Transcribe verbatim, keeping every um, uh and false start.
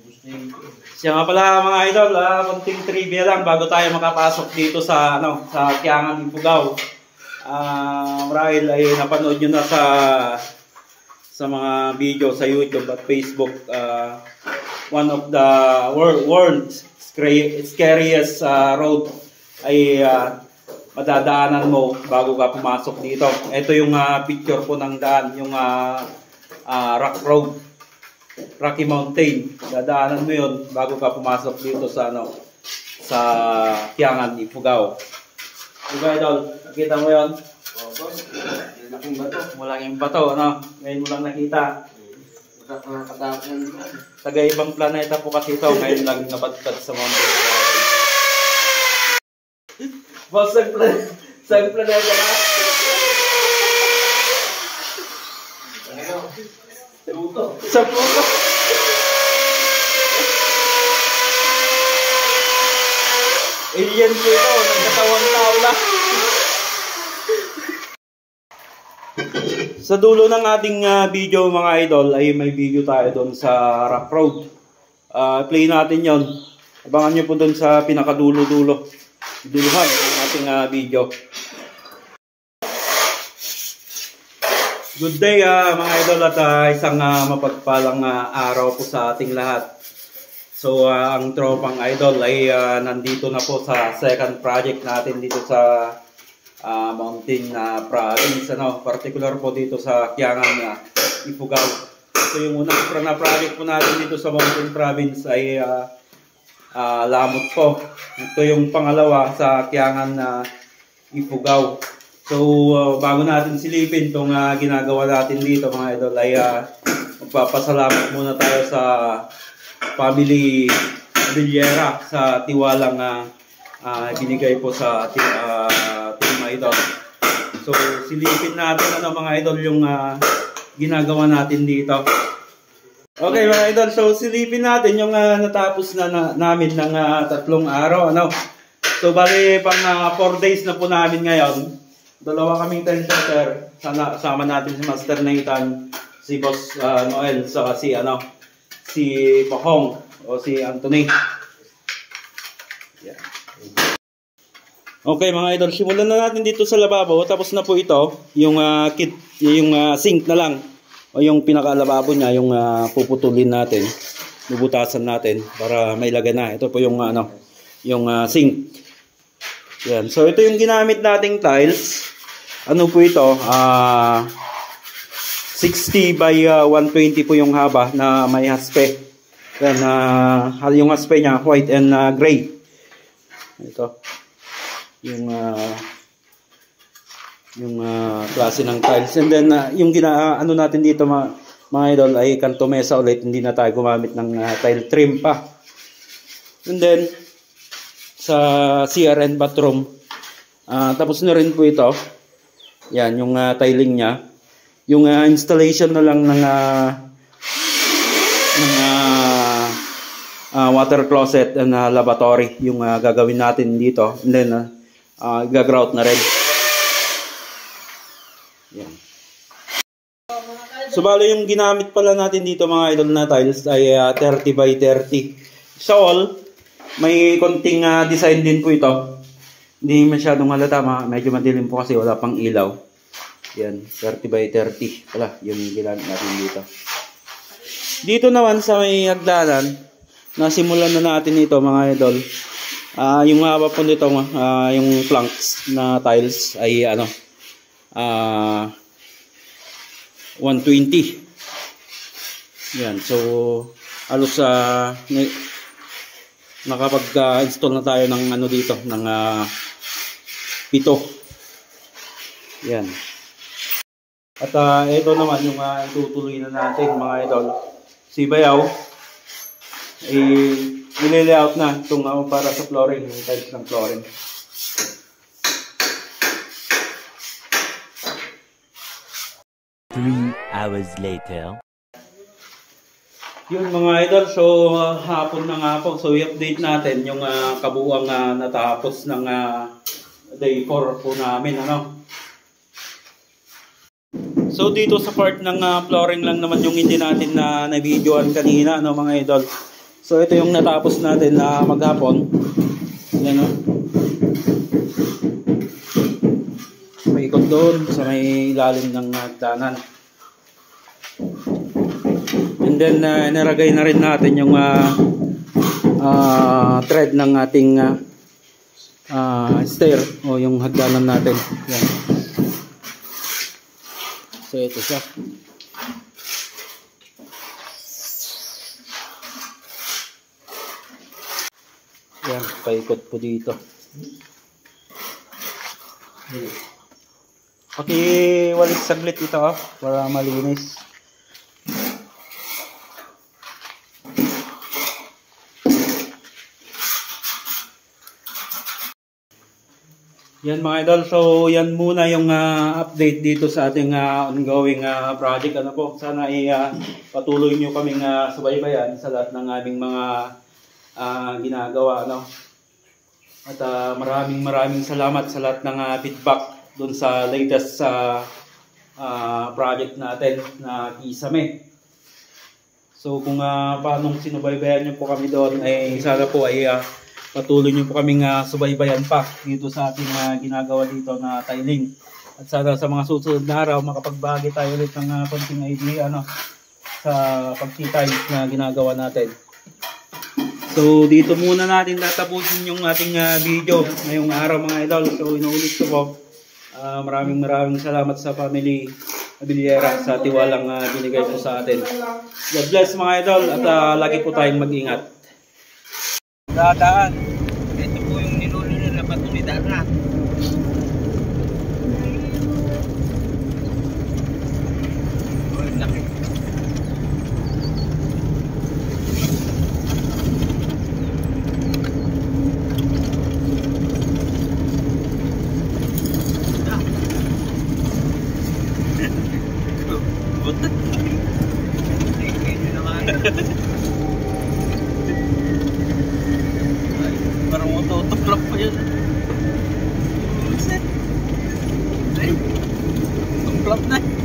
Siya nga pala mga idol, ah, konting trivia lang bago tayo makapasok dito sa ano sa Kiangan Ifugao. Ah, marahil ay napanood nyo na sa sa mga video sa YouTube at Facebook. Uh, one of the world world's scariest uh, road ay uh, madadaanan mo bago ka pumasok dito. Ito yung uh, picture po ng daan, yung uh, uh, Rock Road, Rocky Mountain. Dadaanan mo yun bago ka pumasok dito sa ano sa Kiangan Ifugao. Diba idol? Nakita mo yun? Oo, malaking bato. Malaking bato, ano? Ngayon mo lang nakita. Taga ibang planeta po kasi ito. Ngayon lang napadpad sa mountain. Boss, saan planeta? Saan planeta na? Pluto. Sa Pluto. Alien po ito. Nagkatawang tao lang. Sa dulo ng ating uh, video mga idol ay may video tayo doon sa Rock Road. Uh, play natin yon. Abangan nyo po doon sa pinakadulo-dulo. Duluhan ng ating uh, video. Good day uh, mga idol at uh, isang uh, mapagpalang uh, araw po sa ating lahat. So uh, ang tropang idol ay uh, nandito na po sa second project natin dito sa uh, Mountain uh, Province, ano, particular po dito sa Kiangan uh, Ifugao. So yung unang na project po natin dito sa Mountain Province ay uh, uh, Lamot po. Ito yung pangalawa sa Kiangan uh, Ifugao. So uh, bago natin silipin itong uh, ginagawa natin dito mga idol ay uh, magpapasalamat muna tayo sa Family Villera sa tiwalang uh, uh, binigay po sa ating uh, team idol. So silipin natin ano mga idol yung uh, ginagawa natin dito. Okay mga idol, so silipin natin yung uh, natapos na, na namin ng uh, tatlong araw, ano. So bali pang four uh, days na po namin ngayon. Dalawa kaming tile setter. Sana sama natin si Master Nathan, si Boss uh, Noel, saka si ano si Pahong o si Anthony. Yeah. Okay mga idol, simulan na natin dito sa lababo. Tapos na po ito, yung uh, kit, yung uh, sink na lang o yung pinaka-lababo niya, yung uh, puputulin natin, bubutasan natin para may lagay na. Ito po yung uh, ano, yung uh, sink. Yan. So ito yung ginamit nating tiles. Ano po ito? Ah uh, sixty by uh, one twenty po yung haba na may haspe. Yan, uh, yung haspe niya white and uh, gray. Ito. Yung uh, yung uh, klase ng tiles. And then uh, yung gina uh, ano natin dito mga, mga idol ay kanto mesa ulit, hindi na tayo gumamit ng uh, tile trim pa. And then sa C R and bathroom uh, tapos na rin po ito. Yan yung uh, tiling niya. Yung uh, installation na lang ng uh, ng uh, uh, water closet and uh, lavatory yung uh, gagawin natin dito. And then uh, uh, gagrout na rin. Yan. So bali yung ginamit pala natin dito mga idol na tiles ay uh, thirty by thirty. Sa all, may konting uh, design din po ito. Hindi masyadong halata, medyo madilim po kasi wala pang ilaw. Yan, thirty by thirty pala yung ginamit natin dito. Dito naman sa may hagdanan, nasimulan na natin ito mga idol. Uh, yung haba po nito, uh, yung planks na tiles ay ano, uh, one twenty. Yan, so halos uh, nakapag-install na tayo ng ano dito, ng uh, pito. Yan. At uh, ito naman yung uh, itutuloy na natin mga idol. Si Bayaw eh, nililayout na itong uh, para sa flooring, yung tiles ng flooring. Three hours later. Yun mga idol, so uh, hapon na nga po. So i-update natin yung uh, kabuuang uh, natapos ng uh, day four po namin, ano. So dito sa part ng uh, flooring lang naman yung hindi natin na na-videoan kanina, ano mga idol. So ito yung natapos natin na maghapon. Yan o. Paikot doon sa may ilalim ng hagdanan. And then uh, niragay na rin natin yung uh, uh, thread ng ating uh, uh, stair o yung hagdanan natin. Yan. So ito siya. Yan, paikot po dito. Pakiwalis saglit ito oh, para malinis. Yan mga idol, so yan muna yung uh, update dito sa ating uh, ongoing uh, project. Ano po, sana ay uh, patuloy nyo kaming uh, subaybayan sa lahat ng aming mga uh, ginagawa. Ano? At uh, maraming maraming salamat sa lahat ng uh, feedback dun sa latest uh, uh, project natin na Kisame. So kung uh, paano sinubaybayan nyo po kami doon, ay sana po ay uh, patuloy nyo po kaming uh, subaybayan pa dito sa ating uh, ginagawa dito na tiling. At sana sa mga susunod na araw makapagbahagi tayo ulit ng uh, konting idea ano, sa pagtitiles na ginagawa natin. So dito muna natin tatapusin yung ating uh, video ngayong araw mga idol. So inuulit ko po, uh, maraming maraming salamat sa family Abiliera sa tiwalang uh, binigay po sa atin. God bless mga idol at uh, lagi po tayong mag-ingat. Dadaan. Ito po yung nilulo nila patulidar na. Oh, laki. Butot. Ito naman. Parang matutuklap pa yun. Tuklap na.